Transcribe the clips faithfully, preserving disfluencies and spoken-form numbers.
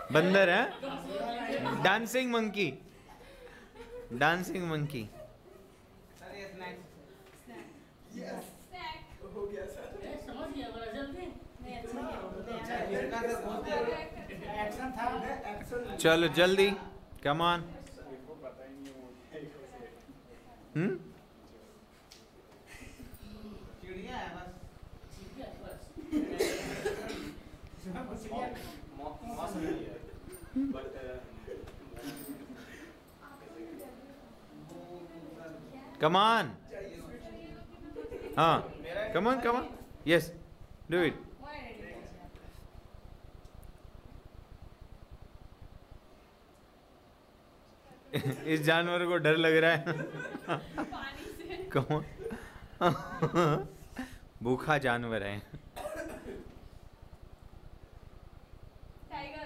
बंदर है, dancing monkey, dancing monkey. चलो जल्दी, कम ऑन। हम्म चिड़िया है बस। कम ऑन, हाँ come on come on, yes do it. इस जानवर को डर लग रहा है। कौन? भूखा जानवर है। टाइगर।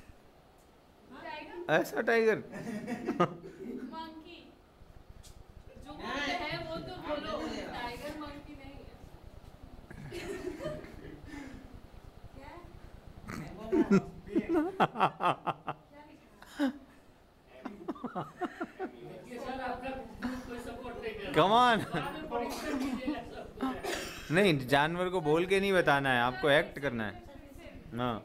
ऐसा टाइगर? मंकी जो है वो तो बोलो, टाइगर मंकी नहीं है। Come on. नहीं, जानवर को बोल के नहीं बताना है, आपको एक्ट करना है। हाँ।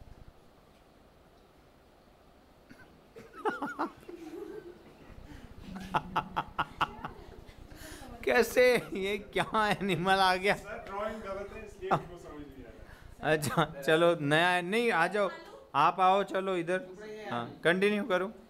कैसे, ये क्या एनिमल आ गया? सर ड्राइंग गलत है इसलिए इनको समझ नहीं आ रहा। अच्छा चलो, नया नहीं, आ जाओ, आप आओ, चलो इधर। हाँ कंटिन्यू करो।